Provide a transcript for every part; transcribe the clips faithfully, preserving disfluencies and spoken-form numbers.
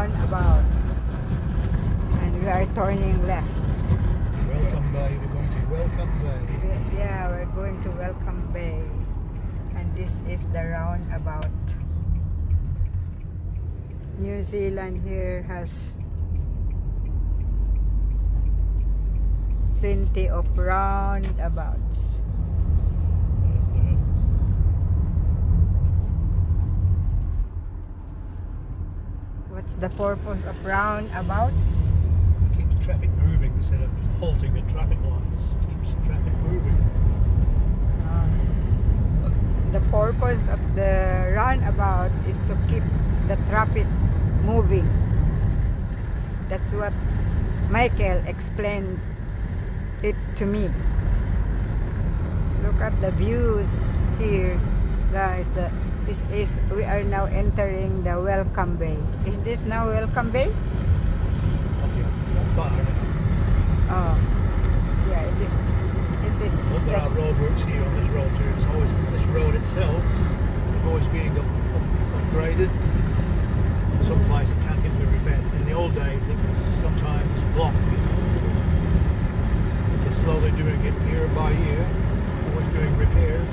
roundabout, and we are turning left. Welcome Bay, we're going to Welcome Bay. Yeah, we're going to Welcome Bay, and this is the roundabout. New Zealand here has plenty of roundabouts. What's the purpose of roundabouts? Keeps traffic moving instead of halting at traffic lights. Keeps traffic moving. Uh, the purpose of the roundabout is to keep the traffic moving. That's what Michael explained it to me. Look at the views here, guys. The this is we are now entering the Welcome Bay. Is this now Welcome Bay? Okay, not far. Oh, yeah. It is. It is Well, there are just. roadworks here on this road too. It's always this road itself is always being up, up, upgraded. Some places it can't get to repaired. In the old days, it was sometimes blocked. They're slowly doing it year by year. Always doing repairs.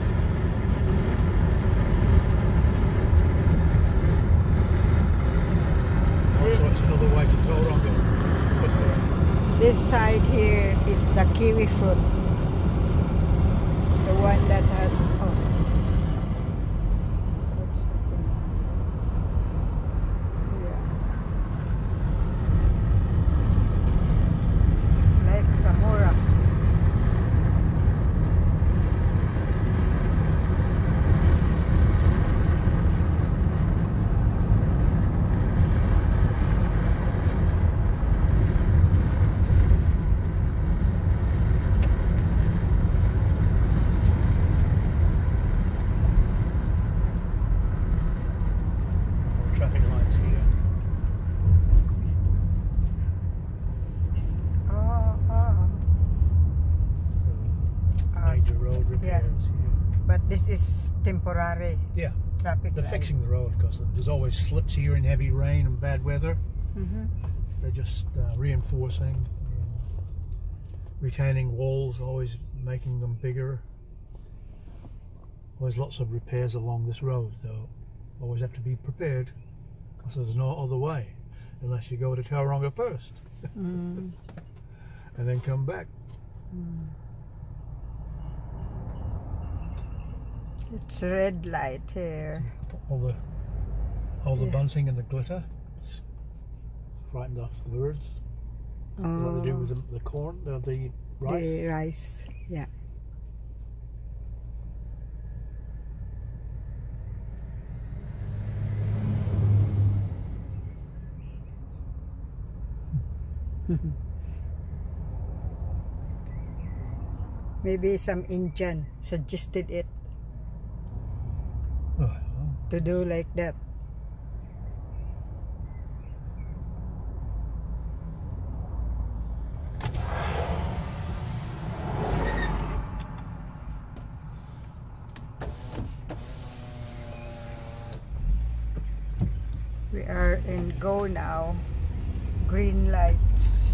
Also, it's another way to Tauranga. This side here is the kiwi fruit. The one that has. Oh. What's happening? Yeah. It's like Zamora. Traffic lights here. Oh, oh. Uh, major road repairs here. But this is temporary Yeah, traffic they're light. fixing the road because there's always slips here in heavy rain and bad weather. Mm-hmm. So they're just uh, reinforcing, and retaining walls, always making them bigger. Always lots of repairs along this road, though. Always have to be prepared because there's no other way unless you go to Tauranga first Mm. and then come back. Mm. It's red light here. All the all the Yeah. bunting and the glitter it's frightened off the birds. Oh, What they do with the, the corn, uh, the rice. the rice. Yeah. Maybe some Indian suggested it Oh, I don't know. to do like that. We are in go now. Green lights.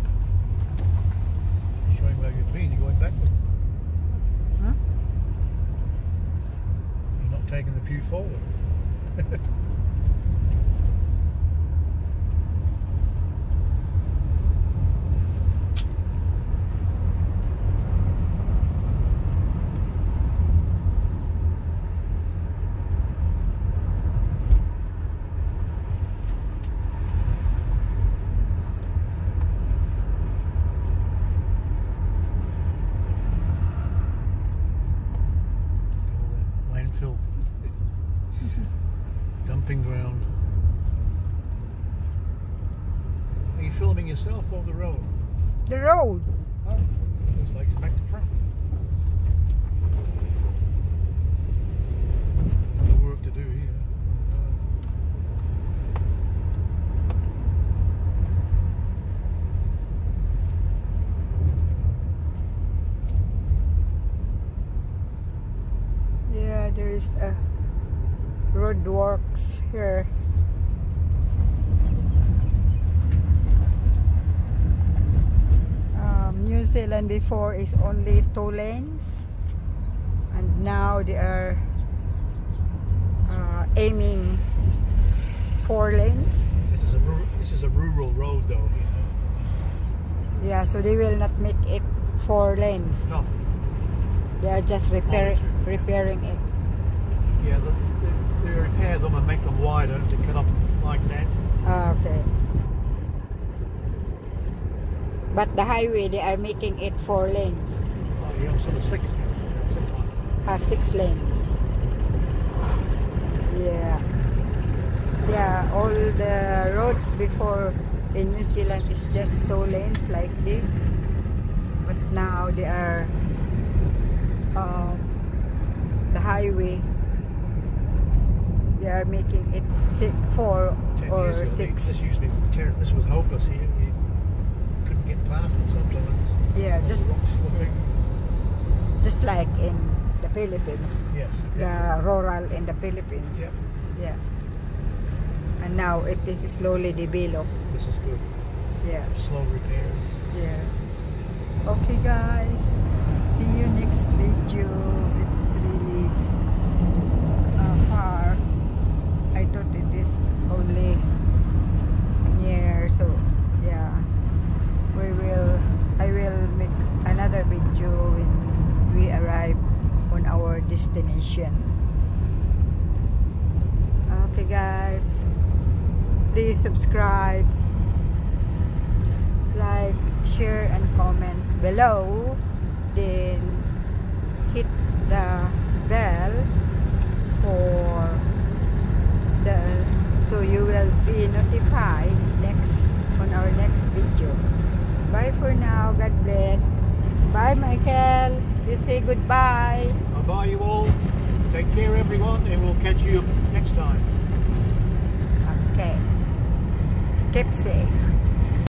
Showing where you've been, you're going backward. Huh? You're not taking the pew forward. Landfill. Dumping ground. Are you filming yourself or the road? The road. Oh, looks like it's back to front. More work to do here. Yeah, there is a roadworks here. Zealand before is only two lanes, and now they are uh, aiming four lanes. This is a ru- this is a rural road, though. Yeah, so they will not make it four lanes. No. They are just repair, repairing it. Yeah, the, they, they repair them and make them wider to cut off like that. Ah, okay. But the highway, they are making it four lanes. Oh, yeah, so the six, six line. Ah, six lanes. Yeah. Yeah, all the roads before in New Zealand is just two lanes like this. But now they are um, the highway. They are making it six, four Ten or years ago, they- six. This usually ter- this was hopeless here. You couldn't get past it sometimes. Yeah, All the just rocks slipping. just like in the Philippines. Yes, exactly. The rural in the Philippines. Yep. Yeah. And now it is slowly developed. This is good. Yeah. Slow repairs. Yeah. Okay guys. See you next video. It's really uh, far. I thought it is only near, so yeah. We will I will make another video when we arrive on our destination. Okay guys. Please subscribe, like, share and comments below, then hit the bell for the so you will be notified next on our next video. Bye for now. God bless. Bye Michael. You say goodbye. Bye bye you all. Take care everyone, and we'll catch you next time. Okay. Keep safe.